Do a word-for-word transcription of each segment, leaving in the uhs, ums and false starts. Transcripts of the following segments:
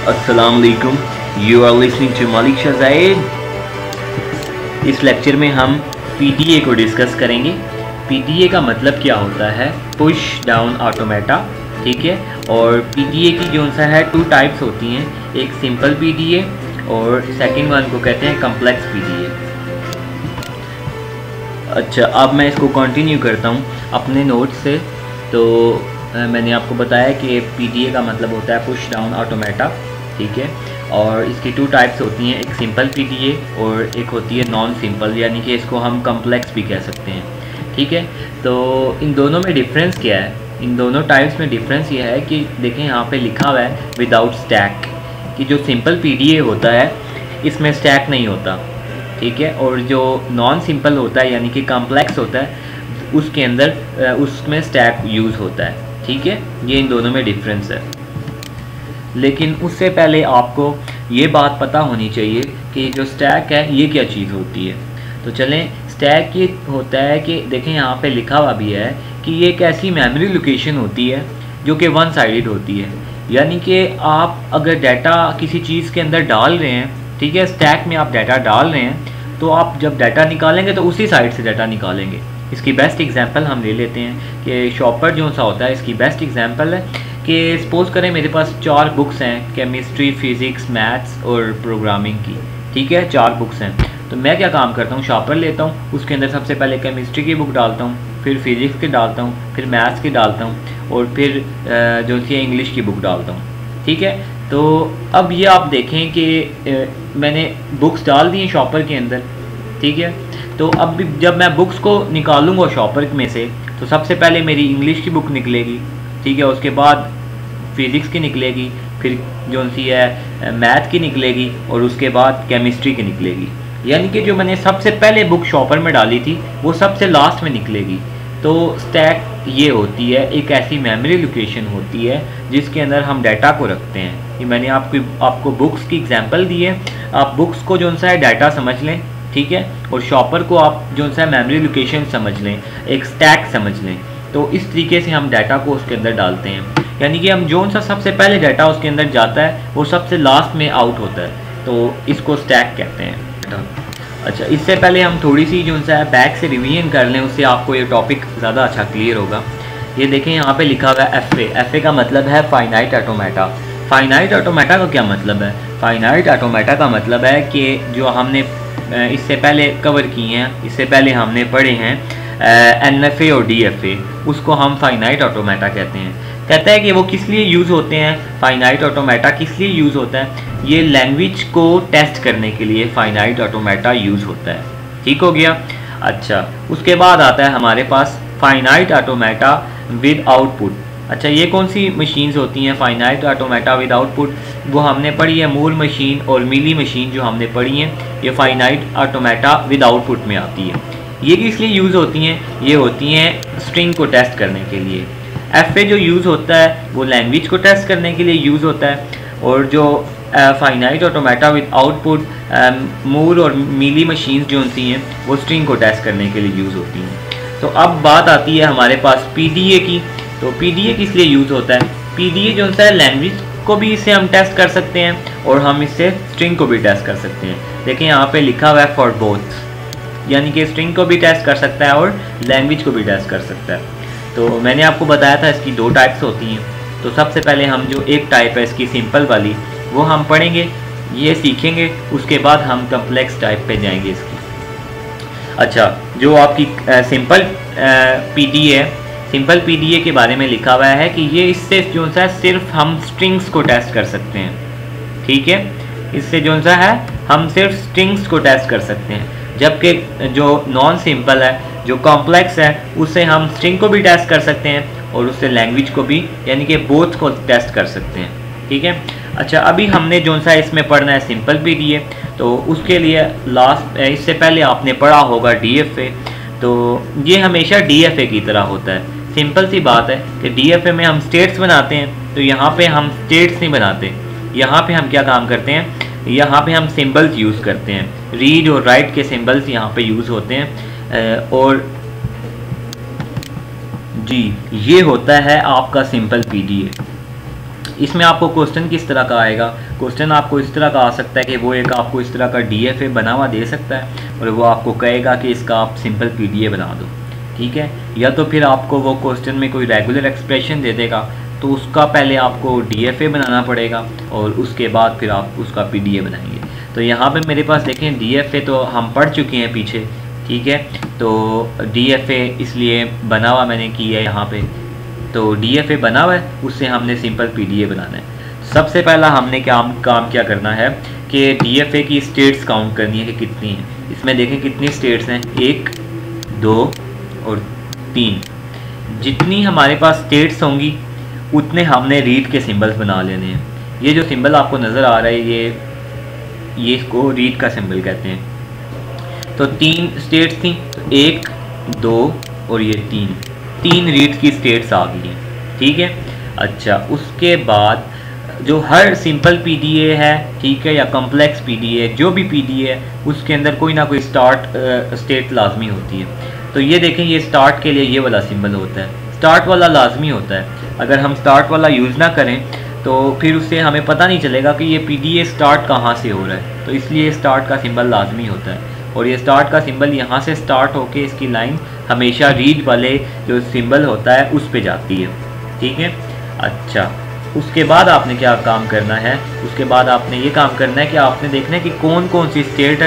अस्सलाम वालेकुम, you are listening to Malik Shazaid. इस लेक्चर में हम पीडीए को डिस्कस करेंगे। पीडीए का मतलब क्या होता है? पुश डाउन ऑटोमेटा, ठीक है। और पीडीए की जो सा है टू टाइप्स होती हैं, एक सिंपल पीडीए और सेकंड वन को कहते हैं कम्प्लेक्स पीडीए। अच्छा, अब मैं इसको कंटिन्यू करता हूँ अपने नोट से। तो मैंने आपको बताया कि पीडीए का मतलब होता है पुश डाउन ऑटोमेटा, ठीक है। और इसकी टू टाइप्स होती हैं, एक सिंपल पीडीए और एक होती है नॉन सिंपल, यानी कि इसको हम कम्प्लेक्स भी कह सकते हैं, ठीक है। तो इन दोनों में डिफरेंस क्या है? इन दोनों टाइप्स में डिफरेंस ये है कि देखें यहाँ पे लिखा हुआ है विदाउट स्टैक, कि जो सिंपल पीडीए होता है इसमें स्टैक नहीं होता, ठीक है। और जो नॉन सिंपल होता है यानी कि कम्प्लेक्स होता है उसके अंदर उसमें स्टैक यूज़ होता है, ठीक है। ये इन दोनों में डिफरेंस है। लेकिन उससे पहले आपको ये बात पता होनी चाहिए कि जो स्टैक है ये क्या चीज़ होती है। तो चलें, स्टैक ये होता है कि देखें यहाँ पे लिखा हुआ भी है कि ये एक ऐसी मेमोरी लोकेशन होती है जो कि वन साइडेड होती है, यानी कि आप अगर डाटा किसी चीज़ के अंदर डाल रहे हैं, ठीक है, स्टैक में आप डाटा डाल रहे हैं, तो आप जब डाटा निकालेंगे तो उसी साइड से डाटा निकालेंगे। इसकी बेस्ट एग्जांपल हम ले लेते हैं कि शॉपर जो सा होता है, इसकी बेस्ट एग्जांपल है कि सपोज़ करें मेरे पास चार बुक्स हैं, केमिस्ट्री, फिज़िक्स, मैथ्स और प्रोग्रामिंग की, ठीक है, चार बुक्स हैं। तो मैं क्या काम करता हूँ, शॉपर लेता हूँ, उसके अंदर सबसे पहले केमिस्ट्री की बुक डालता हूँ, फिर फिज़िक्स की डालता हूँ, फिर मैथ्स की डालता हूँ और फिर जो सी इंग्लिश की बुक डालता हूँ, ठीक है। तो अब ये आप देखें कि मैंने बुक्स डाल दी हैं शॉपर के अंदर, ठीक है। तो अब भी जब मैं बुक्स को निकालूंगा शॉपर में से, तो सबसे पहले मेरी इंग्लिश की बुक निकलेगी, ठीक है, उसके बाद फिज़िक्स की निकलेगी, फिर जो सी है मैथ की निकलेगी और उसके बाद केमिस्ट्री की निकलेगी। यानी कि जो मैंने सबसे पहले बुक शॉपर में डाली थी वो सबसे लास्ट में निकलेगी। तो स्टैक ये होती है, एक ऐसी मेमोरी लोकेशन होती है जिसके अंदर हम डाटा को रखते हैं। ये मैंने आपको आपको बुक्स की एग्जांपल दी है, आप बुक्स को जो सा है डाटा समझ लें, ठीक है, और शॉपर को आप जो सा मेमोरी लोकेशन समझ लें, एक स्टैक समझ लें। तो इस तरीके से हम डाटा को उसके अंदर डालते हैं, यानी कि हम जो सा सबसे पहले डाटा उसके अंदर जाता है वो सबसे लास्ट में आउट होता है, तो इसको स्टैक कहते हैं। अच्छा, इससे पहले हम थोड़ी सी जो सा है बैक से रिवीजन कर लें, उससे आपको ये टॉपिक ज़्यादा अच्छा क्लियर होगा। ये देखें यहाँ पे लिखा हुआ है एफ ए। एफ ए का मतलब है फाइनाइट ऑटोमेटा। फाइनाइट ऑटोमेटा का क्या मतलब है? फाइनाइट ऑटोमेटा का मतलब है कि जो हमने इससे पहले कवर किए हैं, इससे पहले हमने पढ़े हैं एन एफ ए और डी एफ ए, उसको हम फाइनाइट ऑटोमेटा कहते हैं। कहता है कि वो किस लिए यूज़ होते हैं, फाइनाइट ऑटोमेटा किस लिए यूज़ होता है? ये लैंग्वेज को टेस्ट करने के लिए फाइनाइट ऑटोमेटा यूज़ होता है, ठीक हो गया। अच्छा, उसके बाद आता है हमारे पास फाइनाइट ऑटोमेटा विद आउटपुट। अच्छा, ये कौन सी मशीन्स होती हैं फाइनाइट ऑटोमेटा विद आउटपुट? वो हमने पढ़ी है मूर मशीन और मिली मशीन, जो हमने पढ़ी हैं ये फाइनाइट ऑटोमेटा विद आउटपुट में आती है। ये किस लिए यूज़ होती हैं? ये होती हैं स्ट्रिंग को टेस्ट करने के लिए। एफ ए जो यूज़ होता है वो लैंग्वेज को टेस्ट करने के लिए यूज़ होता है, और जो finite automata with output Moore और मिली मशीन्स जो होती हैं वो स्ट्रिंग को टेस्ट करने के लिए यूज़ होती हैं। तो अब बात आती है हमारे पास पीडीए की। तो पीडीए किस लिए यूज़ होता है? पीडीए जो है लैंग्वेज को भी इससे हम टेस्ट कर सकते हैं और हम इससे स्ट्रिंग को भी टेस्ट कर सकते हैं। देखिए यहाँ पे लिखा हुआ है फॉर बोथ, यानी कि स्ट्रिंग को भी टेस्ट कर सकता है और लैंग्वेज को भी टेस्ट कर सकता है। तो मैंने आपको बताया था इसकी दो टाइप्स होती हैं। तो सबसे पहले हम जो एक टाइप है इसकी सिंपल वाली, वो हम पढ़ेंगे, ये सीखेंगे, उसके बाद हम कम्प्लेक्स टाइप पे जाएंगे इसकी। अच्छा, जो आपकी सिंपल पीडीए है, सिंपल पीडीए के बारे में लिखा हुआ है कि ये इससे जो सा है सिर्फ हम स्ट्रिंग्स को टेस्ट कर सकते हैं, ठीक है। इससे जो सा है हम सिर्फ स्ट्रिंग्स को टेस्ट कर सकते हैं, जबकि जो नॉन सिंपल है, जो कॉम्प्लेक्स है, उससे हम स्ट्रिंग को भी टेस्ट कर सकते हैं और उससे लैंग्वेज को भी, यानी कि बोथ को टेस्ट कर सकते हैं, ठीक है। अच्छा, अभी हमने जो सा इसमें पढ़ना है सिंपल पीडीए, तो उसके लिए लास्ट इससे पहले आपने पढ़ा होगा डीएफए। तो ये हमेशा डीएफए की तरह होता है। सिंपल सी बात है कि डीएफए में हम स्टेट्स बनाते हैं, तो यहाँ पे हम स्टेट्स नहीं बनाते। यहाँ पे हम क्या काम करते हैं, यहाँ पे हम सिंबल्स यूज़ करते हैं, रीड और राइट के सिंबल्स यहाँ पे यूज़ होते हैं। और जी, ये होता है आपका सिंपल पीडीए। इसमें आपको क्वेश्चन किस तरह का आएगा, क्वेश्चन आपको इस तरह का आ सकता है कि वो एक आपको इस तरह का डी एफ ए बना हुआ दे सकता है और वो आपको कहेगा कि इसका आप सिंपल पी डी ए बना दो, ठीक है। या तो फिर आपको वो क्वेश्चन में कोई रेगुलर एक्सप्रेशन दे देगा, तो उसका पहले आपको डी एफ ए बनाना पड़ेगा और उसके बाद फिर आप उसका पी डी ए बनाएंगे। तो यहाँ पे मेरे पास देखें डी एफ ए तो हम पढ़ चुके हैं पीछे, ठीक है। तो डी एफ ए इसलिए बना हुआ मैंने किया है यहाँ पे, तो डी एफ ए बना हुआ है, उससे हमने सिंपल पी डी ए बनाना है। सबसे पहला हमने काम काम क्या करना है कि डी एफ ए की स्टेट्स काउंट करनी है कि कितनी है। इसमें देखें कितनी स्टेट्स हैं, एक, दो और तीन। जितनी हमारे पास स्टेट्स होंगी उतने हमने रीड के सिंबल्स बना लेने हैं। ये जो सिंबल आपको नज़र आ रहा है ये ये इसको रीड का सिंबल कहते हैं। तो तीन स्टेट्स थी, तो एक, दो और ये तीन, तीन रीड की स्टेट्स आ गई हैं, ठीक है। अच्छा, उसके बाद जो हर सिंपल पी डी ए है, ठीक है, या कॉम्प्लेक्स पी डी ए, जो भी पी डी ए है उसके अंदर कोई ना कोई स्टार्ट स्टेट लाजमी होती है। तो ये देखें ये स्टार्ट के लिए ये वाला सिंबल होता है, स्टार्ट वाला लाजमी होता है। अगर हम स्टार्ट वाला यूज़ ना करें तो फिर उससे हमें पता नहीं चलेगा कि ये पी डी ए स्टार्ट कहाँ से हो रहा है। तो इसलिए स्टार्ट का सिंबल लाजमी होता है और ये स्टार्ट का सिंबल यहाँ से स्टार्ट होके इसकी लाइन हमेशा रीड वाले जो सिंबल होता है उस पे जाती है, ठीक है। अच्छा, उसके बाद आपने क्या काम करना है, उसके बाद आपने ये काम करना है कि आपने देखना है कि कौन कौन सी स्टेट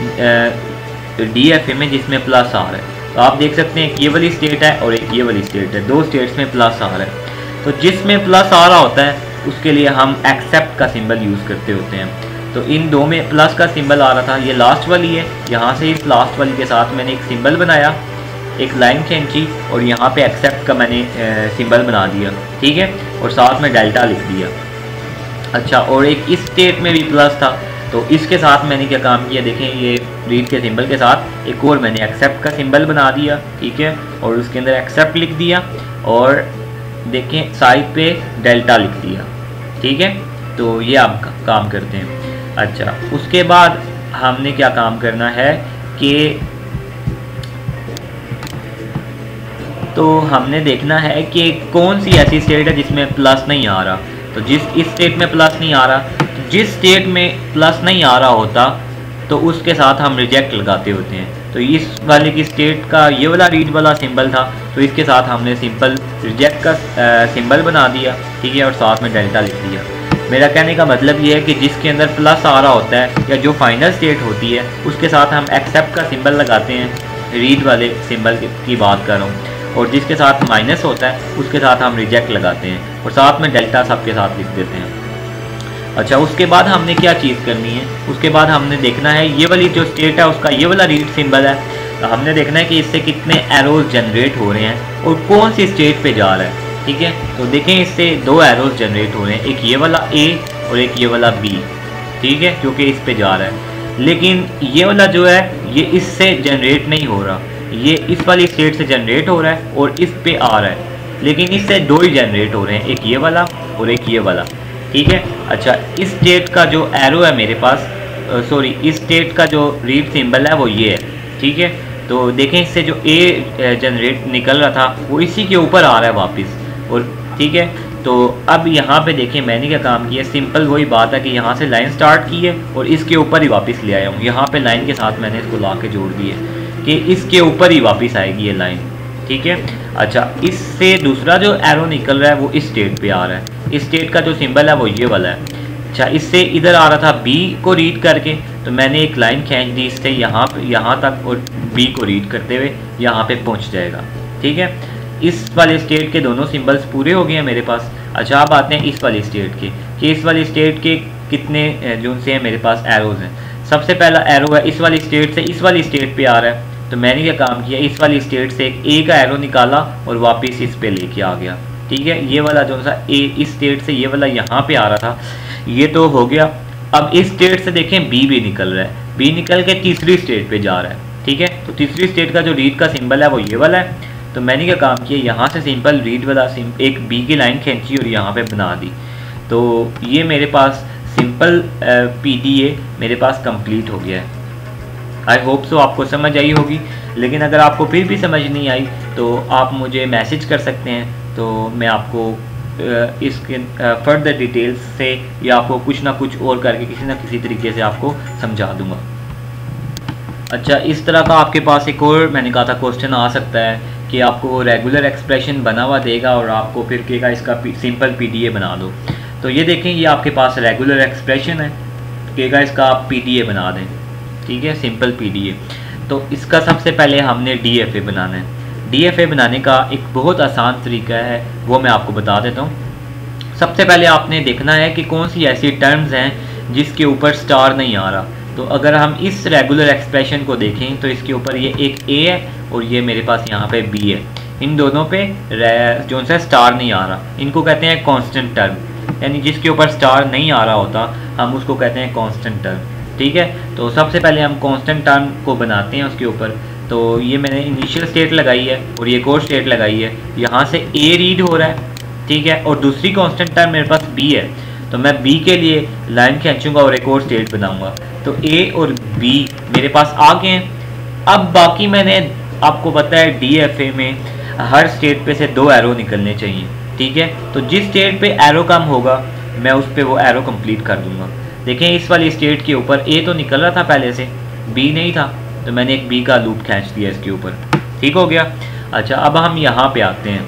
है डी एफ ए में जिसमें प्लस आ रहा है। तो आप देख सकते हैं एक ये वाली स्टेट है और एक ये वाली स्टेट है, दो स्टेट्स में प्लस आ रहा है। तो जिसमें प्लस आ रहा होता है उसके लिए हम एक्सेप्ट का सिंबल यूज़ करते होते हैं। तो इन दो में प्लस का सिंबल आ रहा था, ये लास्ट वाली है, यहाँ से इस लास्ट वाली के साथ मैंने एक सिंबल बनाया, एक लाइन खींची और यहाँ पे एक्सेप्ट का मैंने सिंबल बना दिया, ठीक है, और साथ में डेल्टा लिख दिया। अच्छा, और एक इस स्टेट में भी प्लस था, तो इसके साथ मैंने क्या काम किया, देखें ये रीड के सिंबल के साथ एक और मैंने एक्सेप्ट का सिंबल बना दिया, ठीक है, और उसके अंदर एक्सेप्ट लिख दिया और देखें साइड पे डेल्टा लिख दिया, ठीक है। तो ये आप काम करते हैं। अच्छा, उसके बाद हमने क्या काम करना है कि तो हमने देखना है कि कौन सी ऐसी स्टेट है जिसमें प्लस नहीं आ रहा। तो जिस इस स्टेट में प्लस नहीं आ रहा, तो जिस स्टेट में प्लस नहीं आ रहा होता तो उसके साथ हम रिजेक्ट लगाते होते हैं। तो इस वाले की स्टेट का ये वाला रीड वाला सिंबल था, तो इसके साथ हमने सिंपल रिजेक्ट का सिंबल बना दिया, ठीक है, और साथ में डेल्टा लिख दिया। मेरा कहने का मतलब ये है कि जिसके अंदर प्लस आ रहा होता है या जो फाइनल स्टेट होती है उसके साथ हम एक्सेप्ट का सिंबल लगाते हैं, रीड वाले सिंबल की बात कर रहा हूँ, और जिसके साथ माइनस होता है उसके साथ हम रिजेक्ट लगाते हैं और साथ में डेल्टा सबके साथ लिख देते हैं। अच्छा, उसके बाद हमने क्या चीज़ करनी है, उसके बाद हमने देखना है ये वाली जो स्टेट है उसका ये वाला रीड सिंबल है, तो हमने देखना है कि इससे कितने एरोज जनरेट हो रहे हैं और कौन सी स्टेट पे जा रहा है, ठीक है। तो देखें इससे दो एरोज जनरेट हो रहे हैं, एक ये वाला ए और एक ये वाला बी, ठीक है, क्योंकि इस पे जा रहा है। लेकिन ये वाला जो है ये इससे जनरेट नहीं हो रहा, ये इस वाली स्टेट से जनरेट हो रहा है और इस पे आ रहा है, लेकिन इससे दो ही जनरेट हो रहे हैं, एक ये वाला और एक ये वाला, ठीक है। अच्छा, इस स्टेट का जो एरो है मेरे पास, सॉरी इस स्टेट का जो रीड सिंबल है वो ये है, ठीक है। तो देखें इससे जो ए जनरेट निकल रहा था वो इसी के ऊपर आ रहा है वापस, और ठीक है। तो अब यहाँ पे देखें मैंने क्या काम किया, सिंपल वही बात है कि यहाँ से लाइन स्टार्ट की है और इसके ऊपर ही वापस ले आया हूँ। यहाँ पे लाइन के साथ मैंने इसको ला के जोड़ दी है कि इसके ऊपर ही वापस आएगी ये लाइन, ठीक है। अच्छा, इससे दूसरा जो एरो निकल रहा है वो इस स्टेट पे आ रहा है, इस स्टेट का जो सिंबल है वो ये वाला है। अच्छा, इससे इधर आ रहा था बी को रीड करके, तो मैंने एक लाइन खींच दी इससे यहाँ यहाँ तक और बी को रीड करते हुए यहाँ पे पहुँच जाएगा, ठीक है। इस वाले स्टेट के दोनों सिंबल्स पूरे हो गए हैं मेरे पास। अच्छा, अब आते हैं इस वाली स्टेट के कि इस वाली स्टेट के कितने जो से हैं मेरे पास एरोज हैं। सबसे पहला एरो है इस वाली स्टेट से इस वाली स्टेट पे आ रहा है, तो मैंने क्या काम किया, इस वाली स्टेट से एक ए का एरो निकाला और वापस इस पे लेके आ गया, ठीक है। ये वाला जो सा ए इस स्टेट से ये वाला यहाँ पे आ रहा था, ये तो हो गया। अब इस स्टेट से देखें बी भी निकल रहा है, बी निकल के तीसरी स्टेट पे जा रहा है, ठीक है। तो तीसरी स्टेट का जो रीड का सिंबल है वो ये वाला है। तो मैंने क्या काम किया, यहाँ से सिंपल रीड वाला एक बी की लाइन खींची और यहाँ पे बना दी। तो ये मेरे पास सिंपल पी डी ए मेरे पास कंप्लीट हो गया है। आई होप सो आपको समझ आई होगी, लेकिन अगर आपको फिर भी समझ नहीं आई तो आप मुझे मैसेज कर सकते हैं, तो मैं आपको इसके फर्दर डिटेल्स से या आपको कुछ ना कुछ और करके किसी ना किसी तरीके से आपको समझा दूंगा। अच्छा, इस तरह का आपके पास एक और मैंने कहा था क्वेश्चन आ सकता है कि आपको वो रेगुलर एक्सप्रेशन बना हुआ देगा और आपको फिर कहेगा इसका सिंपल पीडीए बना दो। तो ये देखें, ये आपके पास रेगुलर एक्सप्रेशन है, कहेगा इसका आप पीडीए बना दें। ठीक है, सिंपल पीडीए। तो इसका सबसे पहले हमने डीएफए बनाना है। डीएफए बनाने का एक बहुत आसान तरीका है, वो मैं आपको बता देता हूँ। सबसे पहले आपने देखना है कि कौन सी ऐसी टर्म्स हैं जिसके ऊपर स्टार नहीं आ रहा। तो अगर हम इस रेगुलर एक्सप्रेशन को देखें तो इसके ऊपर ये एक ए है और ये मेरे पास यहाँ पे बी है। इन दोनों पे जो सा स्टार नहीं आ रहा, इनको कहते हैं कांस्टेंट टर्म, यानी जिसके ऊपर स्टार नहीं आ रहा होता हम उसको कहते हैं कांस्टेंट टर्म। ठीक है, तो सबसे पहले हम कांस्टेंट टर्म को बनाते हैं उसके ऊपर। तो ये मैंने इनिशियल स्टेट लगाई है और ये कोर स्टेट लगाई है, यहाँ से ए रीड हो रहा है। ठीक है, और दूसरी कांस्टेंट टर्म मेरे पास बी है, तो मैं बी के लिए लाइन खींचूंगा और एक और स्टेट बनाऊंगा। तो ए और बी मेरे पास आ गए हैं। अब बाकी मैंने आपको पता है डीएफए में हर स्टेट पे से दो एरो निकलने चाहिए। ठीक है, तो जिस स्टेट पे एरो कम होगा मैं उस पर वो एरो कंप्लीट कर दूंगा। देखें, इस वाली स्टेट के ऊपर ए तो निकल रहा था पहले से, बी नहीं था, तो मैंने एक बी का लूप खींच दिया इसके ऊपर। ठीक हो गया। अच्छा, अब हम यहाँ पे आते हैं।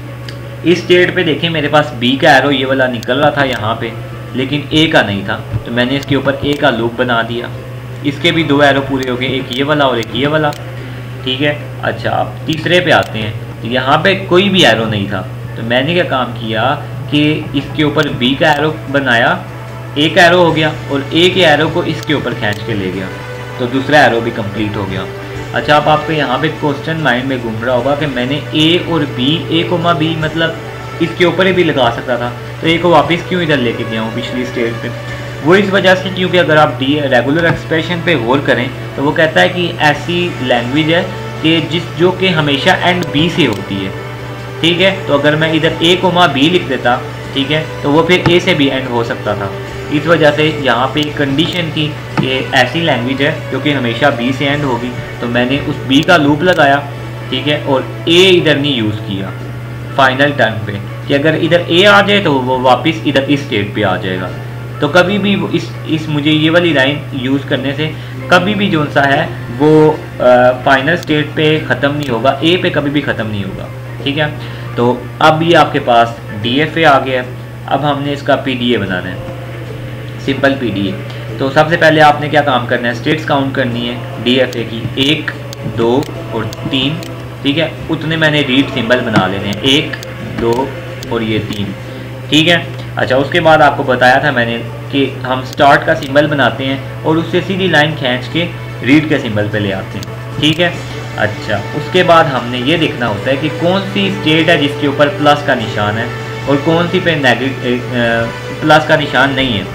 इस स्टेट पे देखें मेरे पास बी का एरो ये वाला निकल रहा था यहाँ पे, लेकिन ए का नहीं था, तो मैंने इसके ऊपर ए का लूप बना दिया। इसके भी दो एरो पूरे हो गए, एक ये वाला और एक ये वाला। ठीक है। अच्छा, अब तीसरे पे आते हैं। तो यहाँ पे कोई भी एरो नहीं था, तो मैंने क्या काम किया कि इसके ऊपर बी का एरो बनाया, एक एरो हो गया और ए के एरो को इसके ऊपर खींच के ले गया, तो दूसरा एरो भी कंप्लीट हो गया। अच्छा, अब आपको यहाँ पे क्वेश्चन माइंड में घूम रहा होगा कि मैंने ए और बी, ए कोमा बी मतलब इसके ऊपर ही भी लगा सकता था, तो ए को वापस क्यों इधर लेके गया हूँ पिछली स्टेज पे? वो इस वजह से क्योंकि अगर आप डी रेगुलर एक्सप्रेशन पे गौर करें तो वो कहता है कि ऐसी लैंग्वेज है कि जिस जो कि हमेशा एंड बी से होती है। ठीक है, तो अगर मैं इधर ए कोमा बी लिख देता, ठीक है, तो वो फिर ए से भी एंड हो सकता था। इस वजह से यहाँ पे एक कंडीशन थी कि ऐसी लैंग्वेज है जो कि हमेशा बी से एंड होगी, तो मैंने उस बी का लूप लगाया। ठीक है, और ए इधर नहीं यूज़ किया फाइनल टर्म पे, कि अगर इधर ए आ जाए तो वो वापस इधर इस स्टेट पे आ जाएगा। तो कभी भी इस इस मुझे ये वाली लाइन यूज़ करने से कभी भी जो सा है वो फाइनल स्टेट पे ख़त्म नहीं होगा, ए पे कभी भी ख़त्म नहीं होगा। ठीक है, तो अब ये आपके पास डी एफ ए आ गया। अब हमने इसका पी डी ए बनाना है, सिंपल पी डी ए। तो सबसे पहले आपने क्या काम करना है, स्टेट्स काउंट करनी है डी एफ ए की, एक, दो और तीन। ठीक है, उतने मैंने रीड सिंबल बना लेने हैं, एक, दो और ये तीन। ठीक है। अच्छा, उसके बाद आपको बताया था मैंने कि हम स्टार्ट का सिंबल बनाते हैं और उससे सीधी लाइन खींच के रीड के सिंबल पे ले आते हैं। ठीक है। अच्छा, उसके बाद हमने ये देखना होता है कि कौन सी स्टेट है जिसके ऊपर प्लस का निशान है और कौन सी पे नेगेटिव प्लस का निशान नहीं है।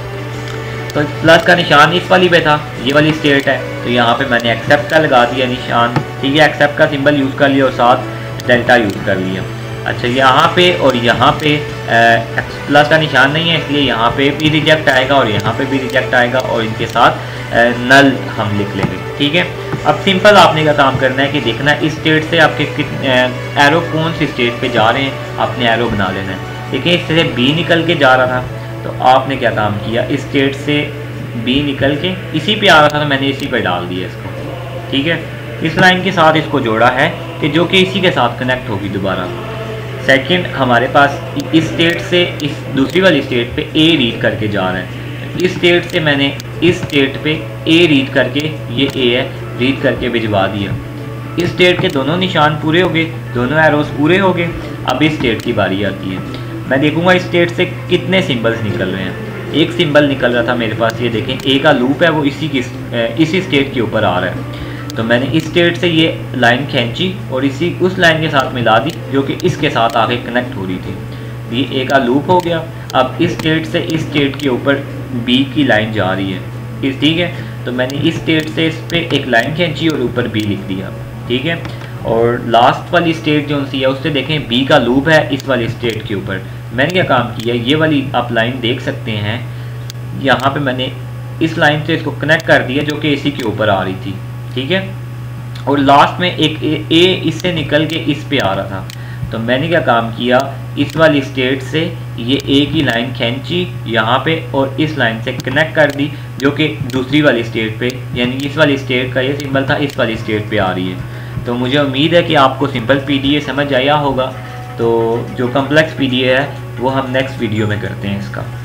तो प्लस का निशान इस वाली पे था, ये वाली स्टेट है, तो यहाँ पे मैंने एक्सेप्ट का लगा दिया निशान। ठीक है, एक्सेप्ट का सिंबल यूज़ कर लिया और साथ डेल्टा यूज़ कर लिया। अच्छा, यहाँ पे और यहाँ पे प्लस का निशान नहीं है, इसलिए यहाँ पे भी रिजेक्ट आएगा और यहाँ पे भी रिजेक्ट आएगा और इनके साथ नल हम लिख लेंगे। ठीक है। अब सिंपल आपने का काम करना है कि देखना इस स्टेट से आपके कितने एरो कौन सी स्टेट पे जा रहे हैं, आपने एरो बना लेना है। देखिए, इससे बी निकल के जा रहा था, तो आपने क्या काम किया, इस स्टेट से बी निकल के इसी पे आ रहा था, तो मैंने इसी पे डाल दिया इसको। ठीक है, इस लाइन के साथ इसको जोड़ा है कि जो कि इसी के साथ कनेक्ट होगी दोबारा। सेकंड, हमारे पास इस स्टेट से इस दूसरी वाली स्टेट पे ए रीड करके जा रहे हैं, इस स्टेट से मैंने इस स्टेट पे ए रीड करके, ये ए है, रीड करके भिजवा दिया। इस स्टेट के दोनों निशान पूरे हो गए, दोनों एरोस पूरे हो गए। अब इस स्टेट की बारी आती है, मैं देखूंगा इस स्टेट से कितने सिंबल्स निकल रहे हैं। एक सिंबल निकल रहा था मेरे पास, ये देखें, ए का लूप है, वो इसी की इसी स्टेट के ऊपर आ रहा है, तो मैंने इस स्टेट से ये लाइन खींची और इसी उस लाइन के साथ मिला दी जो कि इसके साथ आगे कनेक्ट हो रही थी। ये ए का लूप हो गया। अब इस स्टेट से इस स्टेट के ऊपर बी की लाइन जा रही है इस, ठीक है, तो मैंने इस स्टेट से इस पर एक लाइन खींची और ऊपर बी लिख दिया। ठीक है, और लास्ट वाली स्टेट जो सी है उससे देखें बी का लूप है इस वाली स्टेट के ऊपर। मैंने क्या काम किया, ये वाली आप लाइन देख सकते हैं, यहाँ पे मैंने इस लाइन से इसको कनेक्ट कर दिया जो कि इसी के ऊपर आ रही थी। ठीक है, और लास्ट में एक ए, ए इससे निकल के इस पे आ रहा था, तो मैंने क्या काम किया, इस वाली स्टेट से ये एक ही लाइन खींची यहाँ पे और इस लाइन से कनेक्ट कर दी, जो कि दूसरी वाली स्टेट पे, यानी इस वाली स्टेट का ये सिंबल था इस वाली स्टेट पे आ रही है। तो मुझे उम्मीद है कि आपको सिंपल पीडीए समझ आया होगा। तो जो कम्प्लेक्स पीडीए है वो हम नेक्स्ट वीडियो में करते हैं इसका।